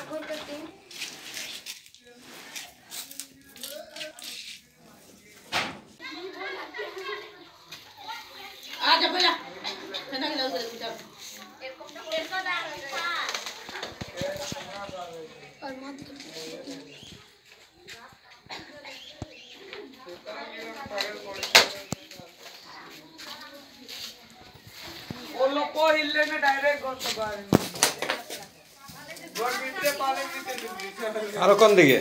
আৰু কোন দিকে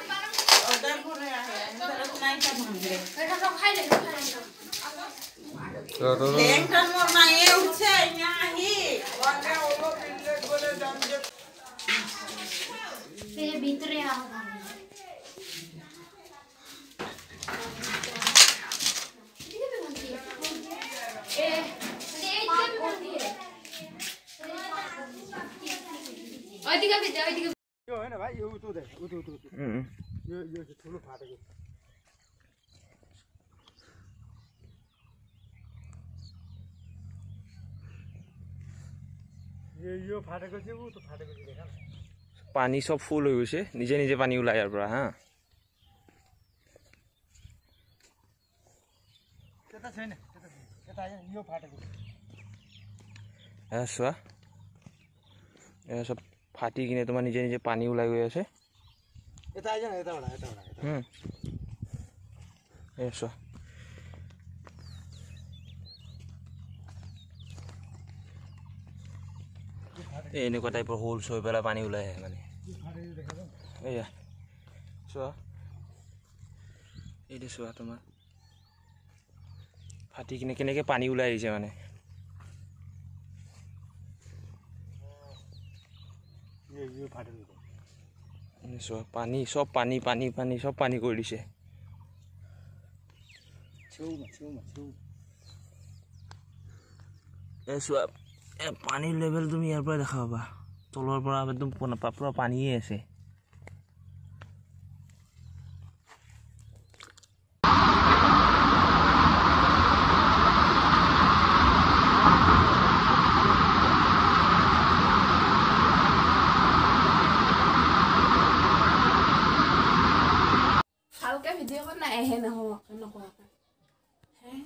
यो हैन भाइ यो उतो दे उतो यो ठुलो फाटेको यो फाटेको चाहिँ उतो फाटेको चाहिँ देखा पानी सब फुल হৈ গৈছে নিজে নিজে পানী ওলাই ইয়াৰ পৰা হা त्यता छैन त्यता यो फाटेको এসা সব ফাটি কিনে তোমাৰ নিজে নিজে পানী ওলাই গৈ আছে यता आइज न यताबाट এসা এনেকুৱা টাইপৰ হোল হৈ পেলাই পানী ওলাই আহে মানে এয়া চোৱা এইটো চোৱা তোমাৰ ফাটি কিনে কেনেকৈ পানী ওলাই আহিছে মানে यो फाटेको চোৱা পানী সব পানী পানী পানী সব পানী কৰি দিছে চোৱা পানীৰ লেভেল তুমি ইয়াৰ পৰা দেখা পাবা তলৰ পৰা একদম পুৰা পানীয়ে আছে হালকা ভিডিও করনা এহে না হো নকো হ্যাঁ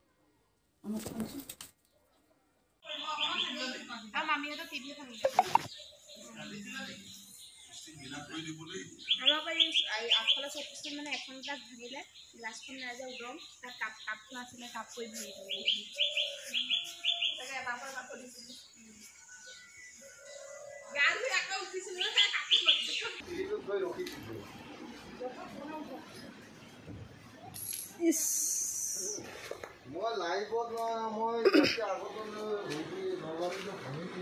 আমি এটা টিভি খাই আমার এই আফলা সবকিছু মানে এখন কাট ভাঙিলে গ্লাসখন না যায় উদম তার কাপ আছে কাপ কই ভাঙি তাকে বাবার বাপ দিছিল গাড়ি একা উঠিছিল না কাকি লাগছে এই কই রখিছিল ইস মই লাইভত না মই যাতে আগত হেৰি নলাৰি ভাঙিছে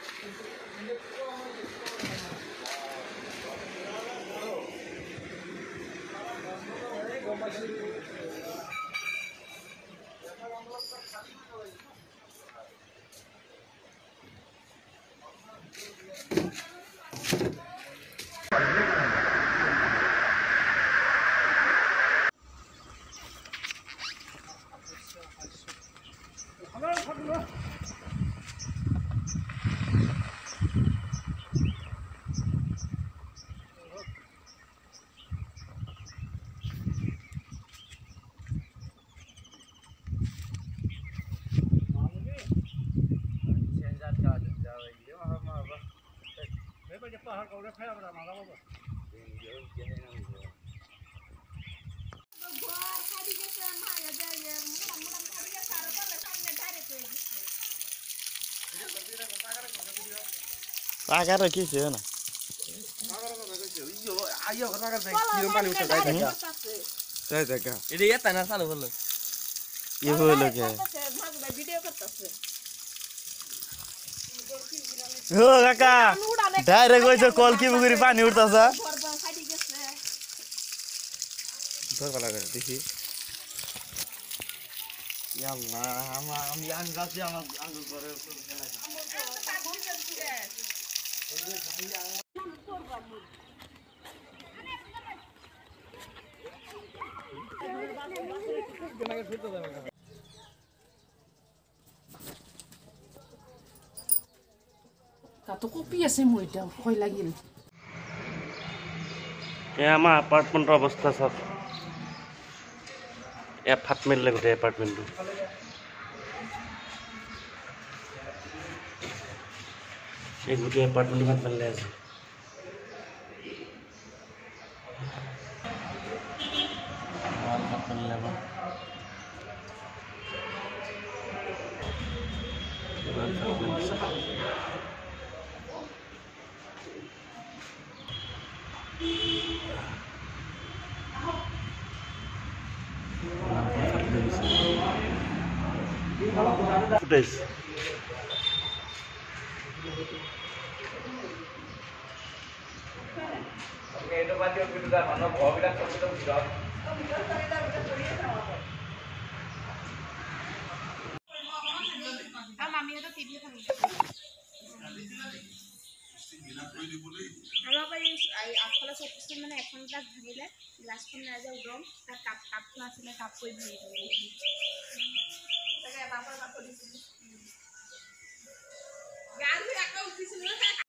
आकार के छ न आयो घरमा गर्दै किरो पानी उठ्छ गाई देखा सही देखा इदे यता न सानो बोल्नु यो बोल्नु के भिडियो करतछ हो काका डाइरेक्ट गइछ कल कि बुगरी पानी उठ्छ डर वाला गरे देखि याल्ला हम यान गाछि हम आंगु करे Kato kopi ya semua itu, koi lagi. এয়া আমাৰ এপাৰ্টমেণ্টৰ অৱস্থা চাওক এয়া ফাট মেলিলে গোটেই এপাৰ্টমেণ্টটো এই গোটেই এপাৰ্টমেণ্টটো ফাট মেলিলে আছে ফাট মেলিলে আমাৰ ফুটেজ মামীহঁতৰ টিভি এখন আমাৰ আগফালে চৌকিখন মানে এখন গ্লাছ ভাঙিলে গ্লাছখন নাই যে উদম তাত কাপখন আছিলে কাপ কৰি ভাঙি তাকে এবাৰ পৰা দিছিলোঁ